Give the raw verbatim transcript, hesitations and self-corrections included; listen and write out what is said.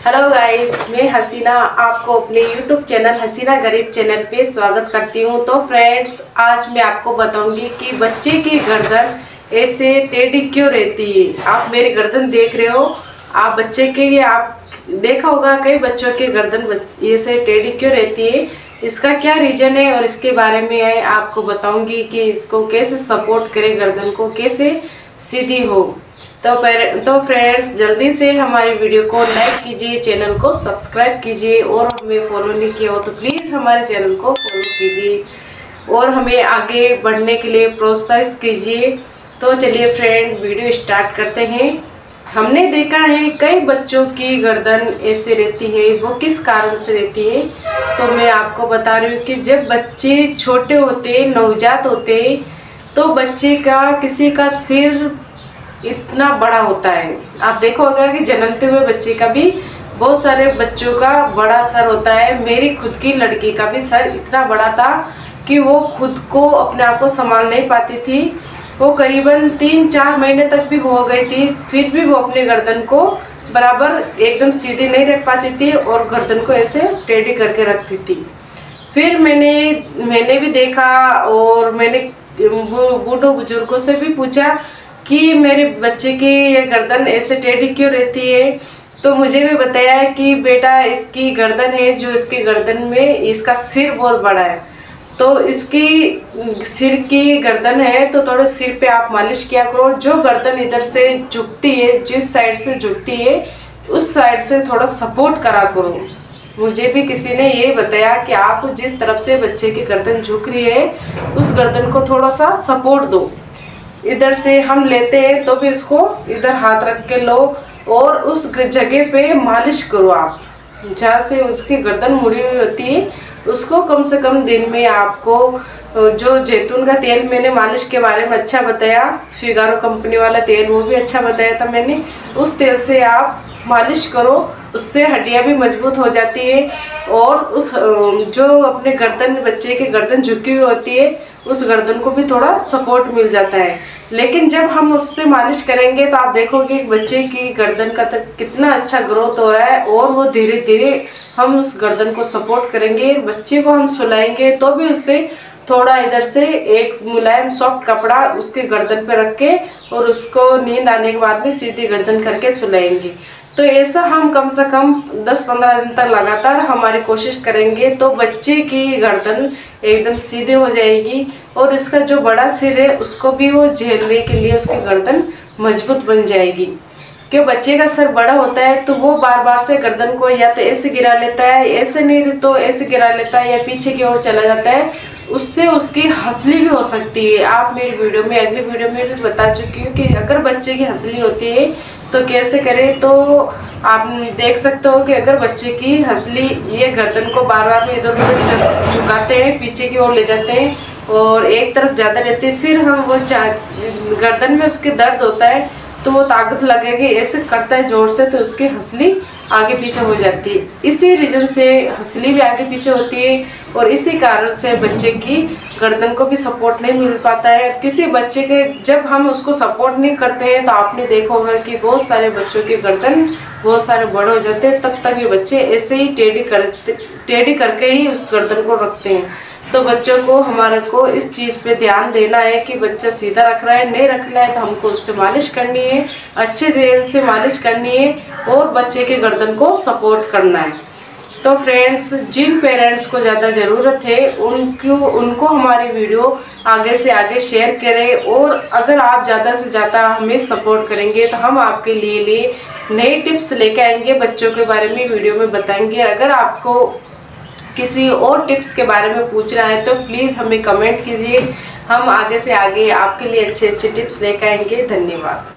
Hello guys, मैं हसीना आपको अपने यूट्यूब चैनल हसीना गरीब चैनल पे स्वागत करती हूँ। तो फ्रेंड्स, आज मैं आपको बताऊंगी कि बच्चे की गर्दन ऐसे टेढ़ी क्यों रहती है। आप मेरी गर्दन देख रहे हो, आप बच्चे के आप देखा होगा कई बच्चों की गर्दन ऐसे टेढ़ी क्यों रहती है, इसका क्या रीजन है और इसके बारे में आपको बताऊंगी कि इसको कैसे सपोर्ट करें, गर्दन को कैसे सीधी हो। तो तो फ्रेंड्स, जल्दी से हमारी वीडियो को लाइक कीजिए, चैनल को सब्सक्राइब कीजिए और हमें फॉलो नहीं किया हो तो प्लीज़ हमारे चैनल को फॉलो कीजिए और हमें आगे बढ़ने के लिए प्रोत्साहित कीजिए। तो चलिए फ्रेंड, वीडियो स्टार्ट करते हैं। हमने देखा है कई बच्चों की गर्दन ऐसे रहती है, वो किस कारण से रहती है तो मैं आपको बता रही हूँ कि जब बच्चे छोटे होते, नवजात होते, तो बच्चे का किसी का सिर इतना बड़ा होता है। आप देखोगे कि जन्मते हुए बच्चे का भी, बहुत सारे बच्चों का बड़ा सर होता है। मेरी खुद की लड़की का भी सर इतना बड़ा था कि वो खुद को अपने आप को संभाल नहीं पाती थी। वो करीबन तीन चार महीने तक भी हो गई थी, फिर भी वो अपने गर्दन को बराबर एकदम सीधी नहीं रख पाती थी और गर्दन को ऐसे टेढ़ी करके रखती थी। फिर मैंने मैंने भी देखा और मैंने बूढ़ों बुजुर्गों से भी पूछा कि मेरे बच्चे की ये गर्दन ऐसे टेढ़ी क्यों रहती है, तो मुझे भी बताया कि बेटा इसकी गर्दन है, जो इसकी गर्दन में इसका सिर बहुत बड़ा है, तो इसकी सिर की गर्दन है तो थोड़ा सिर पे आप मालिश किया करो। जो गर्दन इधर से झुकती है, जिस साइड से झुकती है उस साइड से थोड़ा सपोर्ट करा करो। मुझे भी किसी ने ये बताया कि आप जिस तरफ से बच्चे की गर्दन झुक रही है उस गर्दन को थोड़ा सा सपोर्ट दो। इधर से हम लेते हैं तो भी इसको इधर हाथ रख के लो और उस जगह पे मालिश करो। आप जहाँ से उसकी गर्दन मुड़ी हुई होती है उसको कम से कम दिन में आपको, जो जैतून का तेल मैंने मालिश के बारे में अच्छा बताया, फिगारो कंपनी वाला तेल वो भी अच्छा बताया था मैंने, उस तेल से आप मालिश करो, उससे हड्डियाँ भी मजबूत हो जाती है और उस जो अपने गर्दन, बच्चे की गर्दन झुकी हुई होती है उस गर्दन को भी थोड़ा सपोर्ट मिल जाता है। लेकिन जब हम उससे मालिश करेंगे तो आप देखोगे बच्चे की गर्दन का तक कितना अच्छा ग्रोथ हो रहा है और वो धीरे धीरे हम उस गर्दन को सपोर्ट करेंगे। बच्चे को हम सुलाएंगे तो भी उससे थोड़ा इधर से एक मुलायम सॉफ्ट कपड़ा उसके गर्दन पे रख के और उसको नींद आने के बाद में सीधी गर्दन करके सुलाएंगे। तो ऐसा हम कम से कम दस पंद्रह दिन तक लगातार हमारी कोशिश करेंगे तो बच्चे की गर्दन एकदम सीधे हो जाएगी और इसका जो बड़ा सिर है उसको भी वो झेलने के लिए उसकी गर्दन मजबूत बन जाएगी। क्यों, बच्चे का सर बड़ा होता है तो वो बार बार से गर्दन को या तो ऐसे गिरा लेता है, ऐसे नहीं तो ऐसे गिरा लेता है या पीछे की ओर चला जाता है, उससे उसकी हंसली भी हो सकती है। आप मेरी वीडियो में, अगली वीडियो में भी बता चुकी हूँ कि अगर बच्चे की हंसली होती है तो कैसे करें। तो आप देख सकते हो कि अगर बच्चे की हंसली, ये गर्दन को बार बार में इधर उधर झुकाते हैं, पीछे की ओर ले जाते हैं और एक तरफ ज़्यादा रहते हैं, फिर हम वो गर्दन में उसके दर्द होता है तो वो ताकत लगेगी, ऐसे करता है जोर से तो उसकी हंसली आगे पीछे हो जाती है। इसी रीजन से हंसली भी आगे पीछे होती है और इसी कारण से बच्चे की गर्दन को भी सपोर्ट नहीं मिल पाता है। किसी बच्चे के जब हम उसको सपोर्ट नहीं करते हैं तो आपने देखा होगा कि बहुत सारे बच्चों की गर्दन बहुत सारे बड़े हो जाते हैं, तब तक ये बच्चे ऐसे ही टेढ़ी करते टेढ़ी करके ही उस गर्दन को रखते हैं। तो बच्चों को, हमारे को इस चीज़ पे ध्यान देना है कि बच्चा सीधा रख रहा है, नहीं रखना है तो हमको उससे मालिश करनी है, अच्छे तेल से मालिश करनी है और बच्चे के गर्दन को सपोर्ट करना है। तो फ्रेंड्स, जिन पेरेंट्स को ज़्यादा ज़रूरत है उनको उनको हमारी वीडियो आगे से आगे शेयर करें और अगर आप ज़्यादा से ज़्यादा हमें सपोर्ट करेंगे तो हम आपके लिए लिए नए टिप्स लेके आएंगे, बच्चों के बारे में वीडियो में बताएंगे। अगर आपको किसी और टिप्स के बारे में पूछना है तो प्लीज़ हमें कमेंट कीजिए, हम आगे से आगे आपके लिए अच्छे अच्छे टिप्स लेकर आएंगे। धन्यवाद।